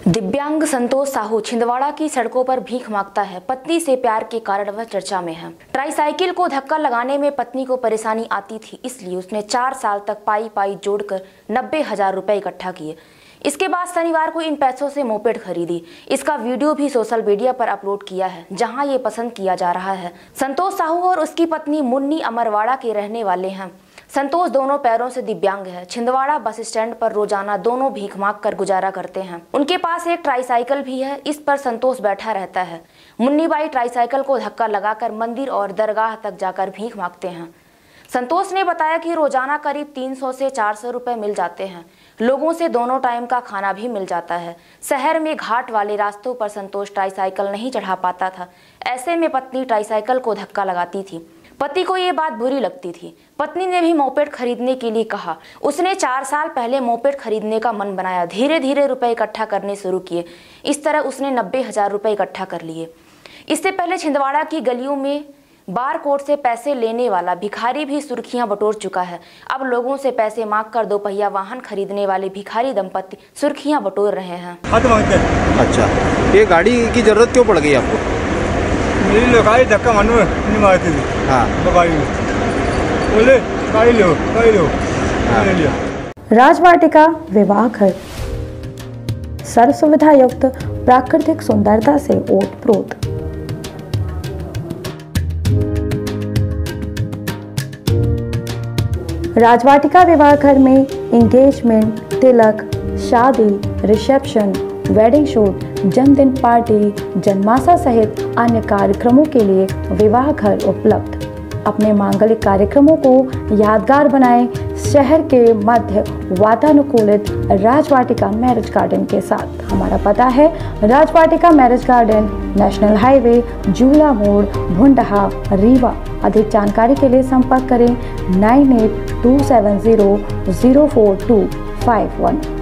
दिव्यांग संतोष साहू छिंदवाड़ा की सड़कों पर भीख मांगता है। पत्नी से प्यार के कारण वह चर्चा में है। ट्राईसाइकिल को धक्का लगाने में पत्नी को परेशानी आती थी, इसलिए उसने 4 साल तक पाई जोड़कर 90,000 रुपए इकट्ठा किए। इसके बाद शनिवार को इन पैसों से मोपेड खरीदी। इसका वीडियो भी सोशल मीडिया पर अपलोड किया है, जहां ये पसंद किया जा रहा है। संतोष साहू और उसकी पत्नी मुन्नी अमरवाड़ा के रहने वाले हैं। संतोष दोनों पैरों से दिव्यांग है। छिंदवाड़ा बस स्टैंड पर रोजाना दोनों भीख मांग कर गुजारा करते हैं। उनके पास एक ट्राईसाइकिल भी है, इस पर संतोष बैठा रहता है। मुन्नी बाई ट्राईसाइकिल को धक्का लगाकर मंदिर और दरगाह तक जाकर भीख मांगते हैं। संतोष ने बताया कि रोजाना करीब 300 से 400 रुपए मिल जाते हैं। लोगों से दोनों टाइम का खाना भी मिल जाता है। शहर में घाट वाले रास्तों पर संतोष ट्राईसाइकिल नहीं चढ़ा पाता था। ऐसे में पत्नी ट्राईसाइकिल को धक्का लगाती थी। पति को ये बात बुरी लगती थी। पत्नी ने भी मोपेड खरीदने के लिए कहा। उसने 4 साल पहले मोपेड खरीदने का मन बनाया। धीरे धीरे रुपए इकट्ठा करने शुरू किए। इस तरह उसने 90,000 रुपए इकट्ठा कर लिए। इससे पहले छिंदवाड़ा की गलियों में बार कोड से पैसे लेने वाला भिखारी भी सुर्खियां बटोर चुका है। अब लोगों से पैसे मांगकर 2 पहिया वाहन खरीदने वाले भिखारी दंपति सुर्खियां बटोर रहे हैं। अच्छा, ये गाड़ी की जरूरत क्यों पड़ गई आपको? मेरी लगाई धक्का मानो नहीं मारती थी। हाँ, बोले गाड़ी लो हाँ। ले लिया। राजवाटिका विवाह घर सर्व सुविधा युक्त प्राकृतिक सुंदरता से ओतप्रोत। राजवाटिका विवाह घर में एंगेजमेंट, तिलक, शादी, रिसेप्शन, वेडिंग शूट, जन्मदिन पार्टी, जन्माशा सहित अन्य कार्यक्रमों के लिए विवाह घर उपलब्ध। अपने मांगलिक कार्यक्रमों को यादगार बनाएं शहर के मध्य वातानुकूलित राजवाटिका मैरिज गार्डन के साथ। हमारा पता है Rajvatika marriage garden, national highway, Jula मोड़, भुंडहा, रीवा। अधिक जानकारी के लिए संपर्क करें 9827004251।